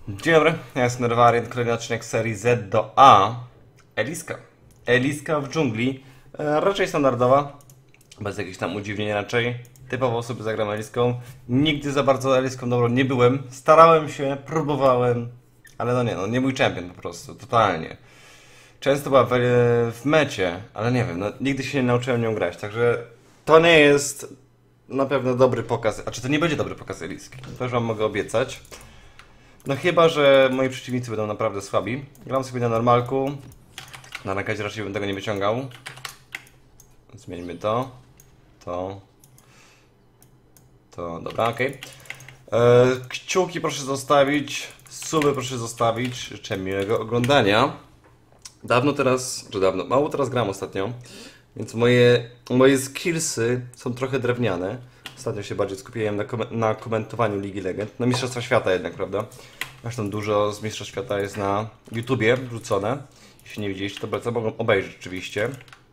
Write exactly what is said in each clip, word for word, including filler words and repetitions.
Dzień dobry, ja jestem Nerwarian, kolejny odcinek serii Z do A. Eliska. Eliska w dżungli. E, raczej standardowa. Bez jakichś tam udziwnień raczej. Typowo sobie zagram Eliską. Nigdy za bardzo Eliską dobrą nie byłem. Starałem się, próbowałem. Ale no nie, no nie mój champion po prostu, totalnie. Często była w, w mecie, ale nie wiem, no, nigdy się nie nauczyłem nią grać. Także to nie jest na pewno dobry pokaz. A czy to nie będzie dobry pokaz Eliski? To już wam mogę obiecać. No chyba, że moi przeciwnicy będą naprawdę słabi. Gram sobie na normalku. Na rankadzie raczej bym tego nie wyciągał. Zmieńmy to. To. To, dobra, okej. Okay. Kciuki proszę zostawić. Suby proszę zostawić. Życzę miłego oglądania. Dawno teraz, czy dawno, mało teraz gram ostatnio. Więc moje, moje skillsy są trochę drewniane. Ostatnio się bardziej skupiłem na, kom na komentowaniu Ligi Legend. Na Mistrzostwa Świata jednak, prawda? Zresztą dużo z Mistrzostw Świata jest na YouTubie wrzucone. Jeśli nie widzieliście, to bardzo mogą obejrzeć oczywiście.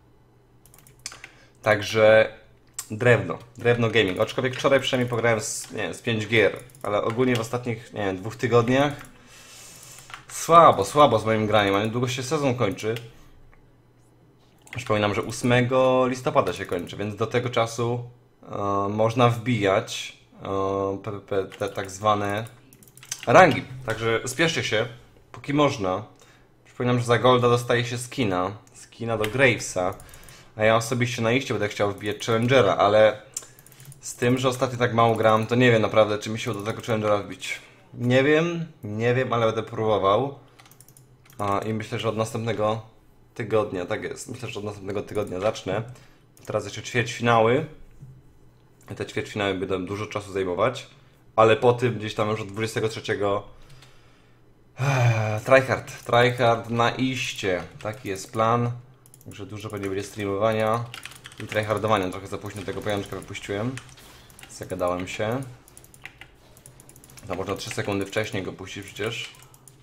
Także drewno, drewno gaming. Aczkolwiek wczoraj przynajmniej pograłem z, nie wiem, z pięć gier, ale ogólnie w ostatnich, nie wiem, dwóch tygodniach słabo, słabo z moim graniem, a niedługo się sezon kończy. Przypominam, że ósmego listopada się kończy, więc do tego czasu e, można wbijać e, te tak zwane rangi. Także spieszcie się, póki można. Przypominam, że za golda dostaje się skina, skina do Gravesa, a ja osobiście na iście będę chciał wbijać Challengera, ale z tym, że ostatnio tak mało gram, to nie wiem naprawdę, czy mi się uda do tego Challengera wbić. Nie wiem, nie wiem, ale będę próbował. A, i myślę, że od następnego tygodnia, tak jest, myślę, że od następnego tygodnia zacznę. Teraz jeszcze ćwierćfinały. I te ćwierćfinały będą dużo czasu zajmować. Ale po tym gdzieś tam już od dwudziestego trzeciego tryhard, tryhard na iście. Taki jest plan. Także dużo pewnie będzie streamowania i tryhardowania. Trochę za późno tego pajączka wypuściłem. Zagadałem się. To można trzy sekundy wcześniej go puścić przecież.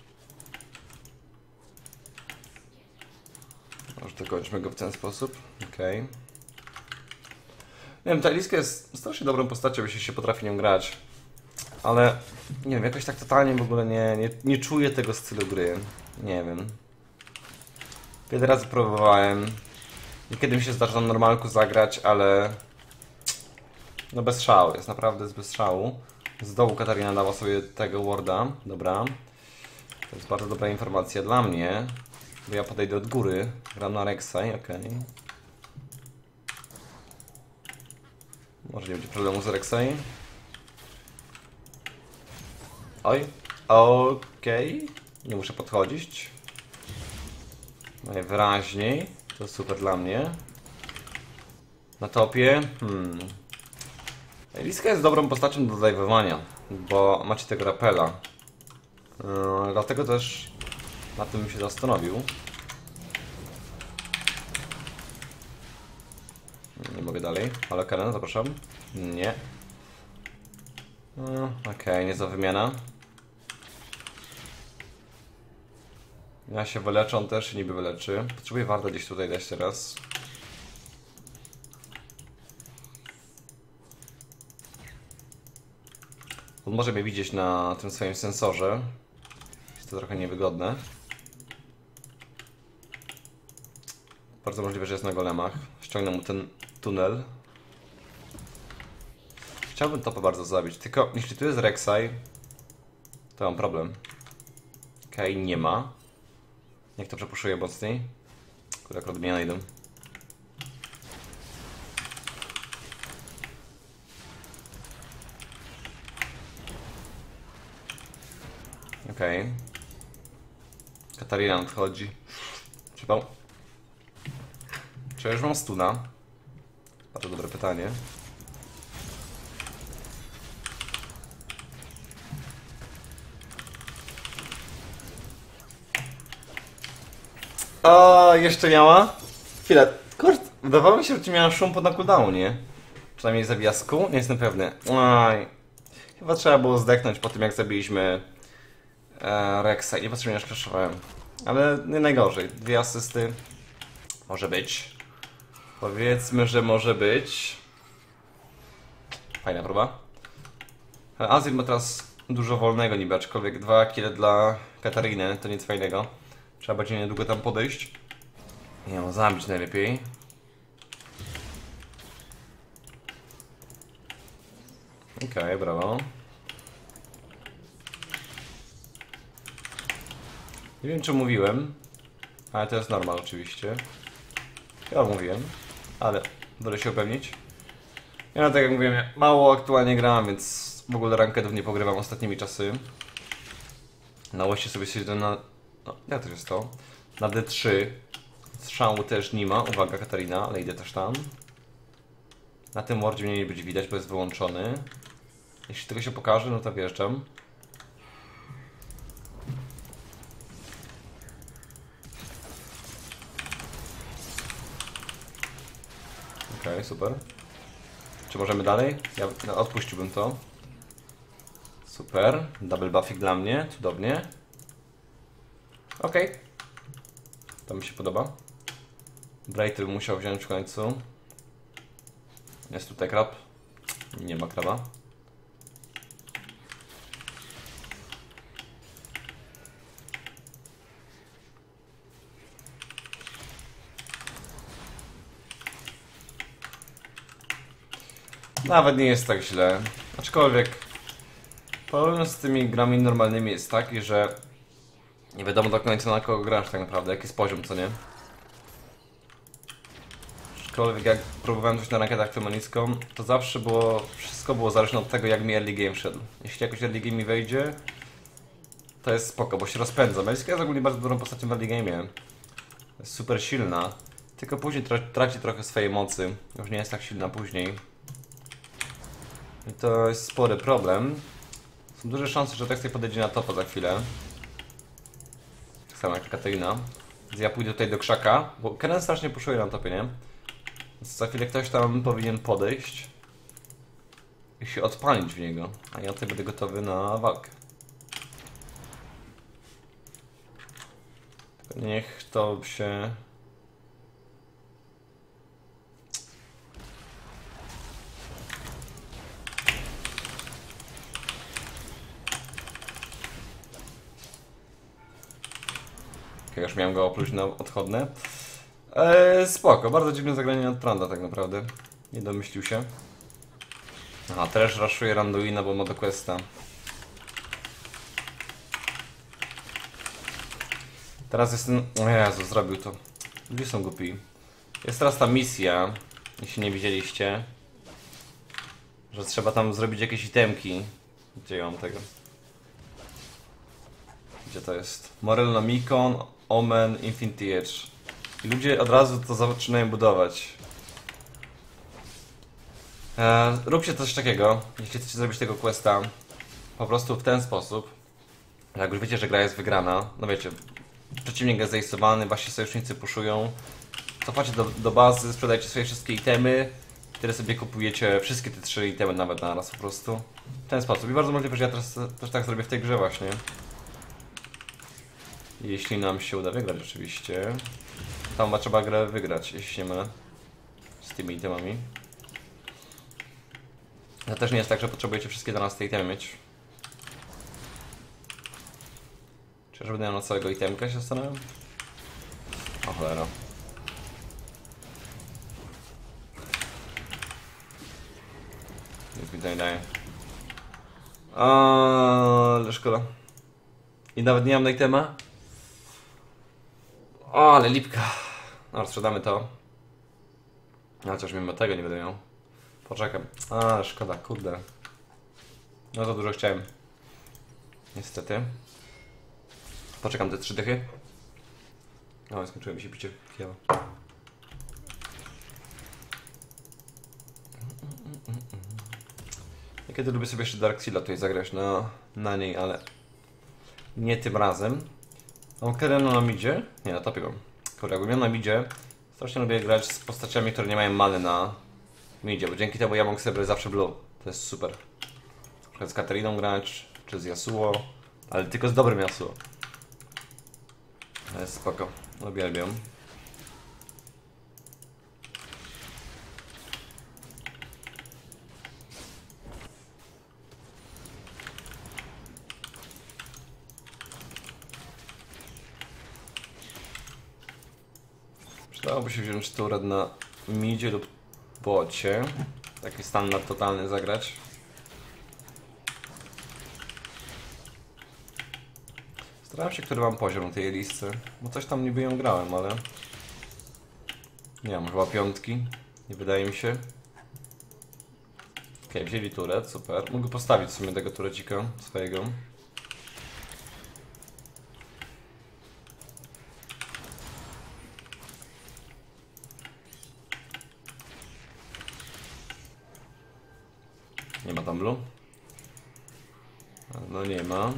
Może dokończmy go w ten sposób. Okej. Okay. Nie wiem, ta Eliska jest strasznie dobrą postacią, jeśli się potrafi nią grać. Ale nie wiem, jakoś tak totalnie w ogóle nie, nie, nie czuję tego stylu gry. Nie wiem. Wiele razy próbowałem. Niekiedy mi się zdarza na normalku zagrać, ale no bez szału, jest naprawdę bez szału. Z dołu Katarina dała sobie tego warda. Dobra. To jest bardzo dobra informacja dla mnie. Bo ja podejdę od góry. Gram na Rek'Sai, okej. Okay. Może nie będzie problemu z Rek'Sai. Oj, okej. Okay. Nie muszę podchodzić. Najwyraźniej. To super dla mnie. Na topie. Hmm. Eliska jest dobrą postacią do dive'owania, bo macie tego rapela. Yy, dlatego też na tym bym się zastanowił. Nie mogę dalej. Halo Karen, zapraszam. Nie. Yy, Okej, okay, nie za wymiana. Ja się wyleczę, on też się niby wyleczy. Potrzebuję warto gdzieś tutaj dać teraz. On może mnie widzieć na tym swoim sensorze. Jest to trochę niewygodne. Bardzo możliwe, że jest na golemach. Ściągnę mu ten tunel. Chciałbym topa bardzo zabić, tylko jeśli tu jest Rek'Sai, to mam problem. Okej, okay, nie ma. Niech to przepuszuje mocniej. Które akurat mnie najdą. Okej. Okay. Katarina nadchodzi. Trzeba... Czy ja już mam stuna? Bardzo dobre pytanie. O, jeszcze miała? Chwilę. Kurde, wydawało mi się, że ci miała szum pod na cooldownie. Przynajmniej zawiasku? Nie jestem pewny. Oj. Chyba trzeba było zdechnąć po tym, jak zabiliśmy e, Rek'Sai. Nie potrzebnie szkraszowałem. Ale nie najgorzej. Dwie asysty. Może być. Powiedzmy, że może być. Fajna próba. Azir ma teraz dużo wolnego niby, aczkolwiek dwa kile dla Katariny to nic fajnego. Trzeba będzie niedługo tam podejść. I ją zabić najlepiej. Okej, okay, brawo. Nie wiem, czy mówiłem, ale to jest normal oczywiście. Ja mówiłem, ale wolę się upewnić. Ja no, tak jak mówiłem, mało aktualnie gram, więc w ogóle rankedów nie pogrywam ostatnimi czasy. Na łoście sobie siedzę na... No, jak to jest to? Na D trzy. Strzału też nie ma. Uwaga, Katarina, ale idę też tam. Na tym wardzie mnie nie będzie widać, bo jest wyłączony. Jeśli tego się pokaże, no to wjeżdżam. Okej, okay, super. Czy możemy dalej? Ja no, odpuściłbym to. Super. Double buffik dla mnie. Cudownie. Okej. Okay. To mi się podoba. Brighty bym musiał wziąć w końcu. Jest tutaj krab. Nie ma kraba. Nawet nie jest tak źle. Aczkolwiek problem z tymi grami normalnymi jest taki, że nie wiadomo do końca na kogo grasz tak naprawdę, jaki jest poziom, co nie? Aczkolwiek jak próbowałem coś na ranketach feministką, to zawsze było, wszystko było zależne od tego, jak mi early game szedł. Jeśli jakoś early game mi wejdzie, to jest spoko, bo się rozpędza. Meliska jest ogólnie bardzo dobrą postacią w early game. Jest super silna, tylko później tra traci trochę swojej mocy. Już nie jest tak silna później. I to jest spory problem. Są duże szanse, że Texty podejdzie na topa za chwilę. Tak samo jak Katarina. Więc ja pójdę tutaj do krzaka, bo Keren strasznie puszuje na topie, nie? Więc za chwilę ktoś tam powinien podejść i się odpalić w niego. A ja tutaj będę gotowy na walkę. Tylko niech to się... Okay, już miałem go opluć na odchodne. Eee, spoko, bardzo dziwne zagranie od Tranda tak naprawdę. Nie domyślił się. Aha, też raszuje Randuina, bo ma do questa. Teraz jest ten... O Jezu, zrobił to. Ludzie są głupi. Jest teraz ta misja, jeśli nie widzieliście. Że trzeba tam zrobić jakieś itemki. Gdzie ja mam tego? Gdzie to jest? Morello Mikon, Omen, Infinity Edge. I ludzie od razu to zaczynają budować. Eee, róbcie coś takiego, jeśli chcecie zrobić tego questa. Po prostu w ten sposób. Jak już wiecie, że gra jest wygrana. No wiecie, przeciwnik jest zaistowany, wasi sojusznicy puszują. Cofacie do, do bazy, sprzedajcie swoje wszystkie itemy. Wtedy sobie kupujecie wszystkie te trzy itemy nawet naraz po prostu. W ten sposób. I bardzo możliwe, że ja teraz też tak zrobię w tej grze właśnie. Jeśli nam się uda wygrać oczywiście. Tam trzeba grę wygrać, jeśli się mylę. Z tymi itemami. To też nie jest tak, że potrzebujecie wszystkie dla nas te itemy mieć. Czyż będę miał na całego itemka, się zastanawiam? O cholera. Nic mi to nie daje. Ale szkoda. I nawet nie mam na itema. O, ale lipka. No, sprzedamy to. No, chociaż mimo tego nie będę miał. Poczekam. A, szkoda, kurde. No za dużo chciałem. Niestety. Poczekam te trzy dychy. O, skończyło mi się picie kijawa. Niekiedy lubię sobie jeszcze Dark Seala tutaj zagrać na, na niej, ale nie tym razem. Mam Kerena na midzie. Nie, na topie mam. Kurde, jakbym miał na midzie, strasznie lubię grać z postaciami, które nie mają many na midzie, bo dzięki temu ja mogę sobie brać zawsze blue. To jest super. Na przykład z Katariną grać, czy z Yasuo, ale tylko z dobrym Yasuo. To jest spoko. Uwielbiam. Dałoby się wziąć turret na midzie lub bocie. Taki standard totalny zagrać. Starałem się, który mam poziom tej listy. Bo coś tam niby ją grałem, ale... Nie mam chyba piątki. Nie wydaje mi się. Okej, okay, wzięli turet, super. Mógł postawić w sumie tego turecika swojego. Nie ma tam blue? No nie ma.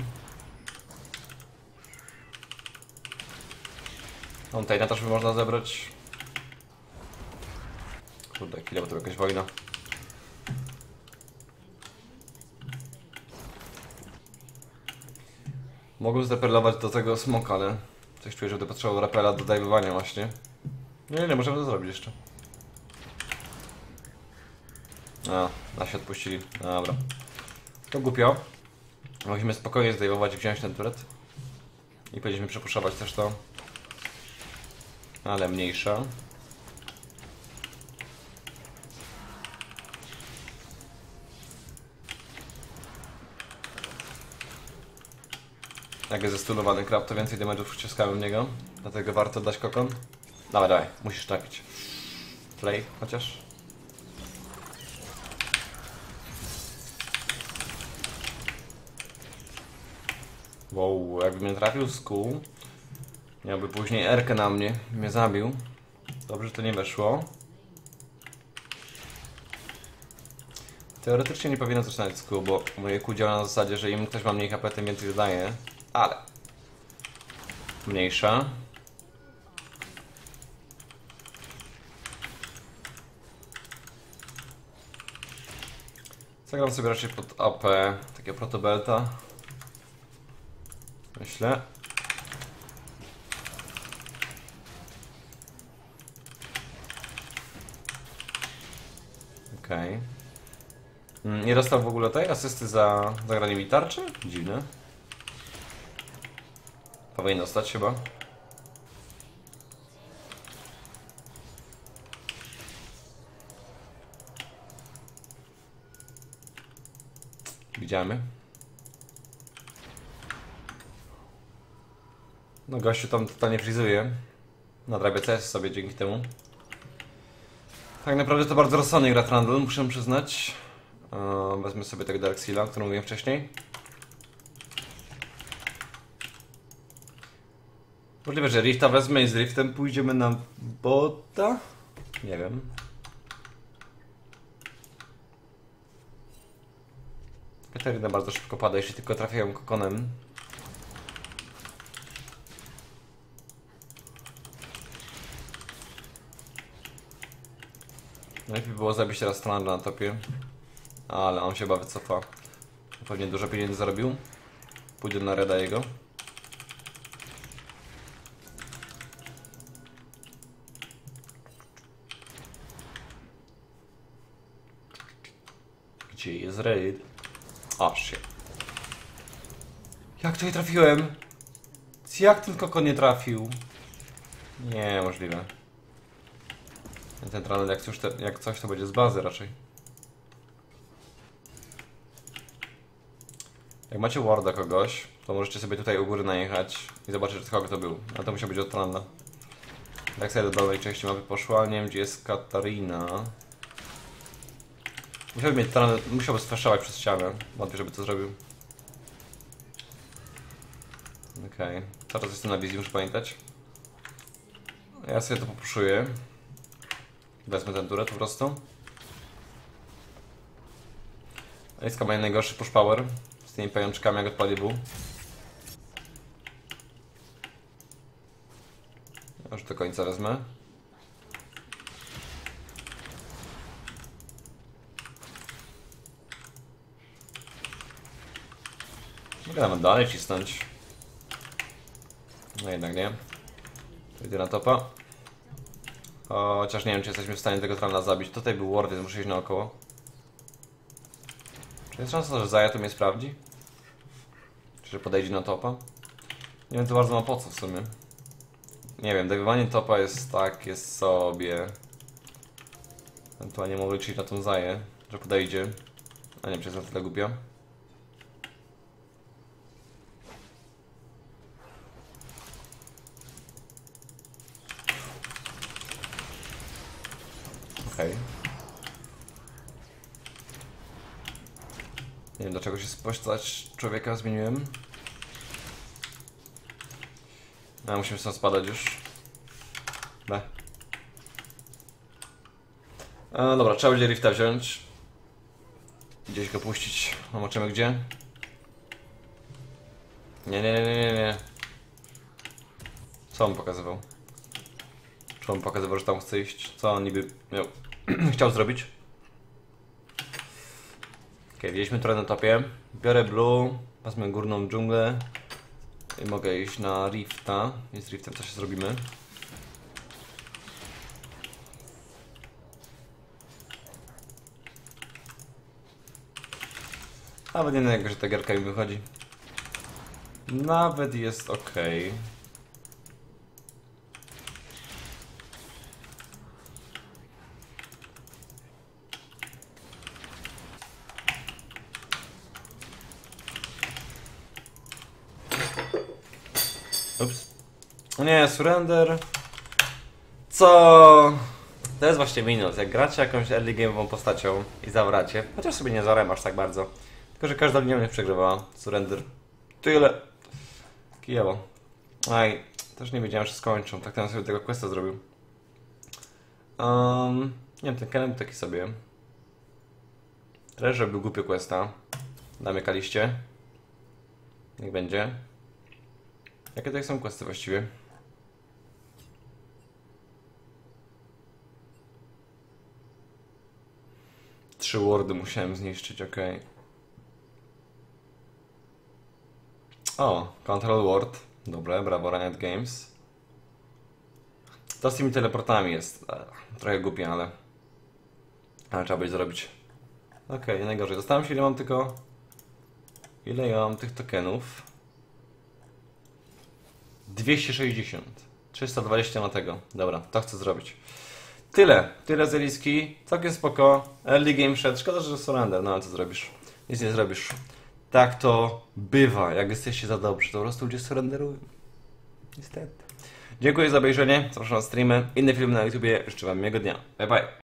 Fountaina też by można zebrać. Kurde, chwilę, bo to jakaś wojna. Mogłem zrepelować do tego smoka, ale coś czuję, że będę potrzebował repela do dajwowania właśnie. Nie, nie, możemy to zrobić jeszcze. A, nasi odpuścili. Dobra. To głupio. Musimy spokojnie zdejmować i wziąć ten turret. I powinniśmy przepuszować też to. Ale mniejsza. Jak jest zestunowany krab, to więcej damage'ów wciskamy w niego. Dlatego warto dać kokon. Dawaj, dawaj, musisz trafić. Play chociaż. Wow, jakby mnie trafił z kół, miałby później erkę na mnie, mnie zabił. Dobrze, że to nie weszło. Teoretycznie nie powinno zaczynać z kół, bo moje kół działa na zasadzie, że im ktoś ma mniej H P, tym więcej dodaje. Ale mniejsza. Zagram sobie raczej pod A P takiego protobelta. Myślę. Okej. Okay. Nie dostał w ogóle tej asysty za zagranie mi tarczy? Dziwne. Powinien dostać chyba. Widziamy. No gościu tam totalnie frizuje. Nadrabia C S sobie dzięki temu. Tak naprawdę to bardzo rozsądnie gra Trundle, muszę przyznać. Eee, wezmę sobie tego Darkseala, o którym mówiłem wcześniej. Możliwe, że Rifta wezmę i z Riftem pójdziemy na bota? Nie wiem. Katarina bardzo szybko pada, jeśli tylko trafiają kokonem. Najlepiej było zabić teraz Trundle na topie. Ale on się chyba wycofa. Pewnie dużo pieniędzy zarobił. Pójdę na reda jego. Gdzie jest raid? O, shit. Jak to nie trafiłem? Jak ten kokon nie trafił? Nie, możliwe. Ten Trundle jak coś, to, jak coś to będzie z bazy raczej. Jak macie warda kogoś, to możecie sobie tutaj u góry najechać i zobaczyć, kogo to był. A to musiał być od Trundla. Tak sobie do dolnej części mapy poszła, ale nie wiem gdzie jest Katarina. Musiałby mieć Trundle, musiałby sfaszować przez ścianę. Wątpię, żeby to zrobił. Okej, okay. Teraz jestem na wizji, muszę pamiętać. Ja sobie to popuszuję. Wezmę ten turret po prostu. Ejska ma najgorszy push power z tymi pajączkami, jak odpali był. Już do końca wezmę. Mogę nawet dalej cisnąć. No jednak nie. Idę na topa. Chociaż nie wiem, czy jesteśmy w stanie tego Trundla zabić. Tutaj był ward, więc muszę iść naokoło. Czy jest szansa, że Zaya tu mnie sprawdzi? Czy że podejdzie na topa? Nie wiem, to bardzo ma po co w sumie. Nie wiem, degrywanie topa jest tak, jest sobie. Ewentualnie mogę liczyć na tą zaję, że podejdzie. A nie, przez na tyle głupio. Okej. Okay. Nie wiem, dlaczego się postać człowieka zmieniłem. A, musimy stąd spadać już. B. A, dobra, trzeba będzie rifta wziąć. Gdzieś go puścić. Zobaczymy gdzie. Nie, nie, nie, nie, nie. Co on pokazywał? Czy on pokazywał, że tam chce iść? Co on niby miał chciał zrobić? Ok, wzięliśmy trochę na topie. Biorę blue, wezmę górną dżunglę i mogę iść na rifta. I z riftem coś zrobimy. Nawet nie wiem, że ta gierka mi wychodzi. Nawet jest ok. Ups. Nie, surrender. Co? To jest właśnie minus. Jak gracie jakąś early game'ową postacią i zawracie, chociaż sobie nie zarem aż tak bardzo. Tylko, że każda linia mnie przegrywała. Surrender. Tyle. Kijowo. Aj, też nie wiedziałem, że skończą. Tak ten sobie tego questa zrobił. Um, nie wiem, ten Kennen był taki sobie. Treasure był głupio questa. Damy kaliście. Niech będzie. Jakie tutaj są questy właściwie? Trzy wardy musiałem zniszczyć, ok. O, control ward. Dobre, brawo Riot Games. To z tymi teleportami jest trochę głupie, ale... Ale trzeba będzie zrobić. Ok, nie najgorzej. Zastanawiam się, ile mam tylko... Ile ja mam tych tokenów? dwieście sześćdziesiąt. trzysta dwadzieścia na tego. Dobra, to chcę zrobić. Tyle. Tyle z Eliski. Całkiem spoko. Early game shot. Szkoda, że surrender. No ale co zrobisz? Nic nie zrobisz. Tak to bywa. Jak jesteście za dobrzy, to po prostu ludzie surrenderują. Niestety. Dziękuję za obejrzenie. Zapraszam na streamy. Inne filmy na YouTubie. Życzę wam miłego dnia. Bye bye.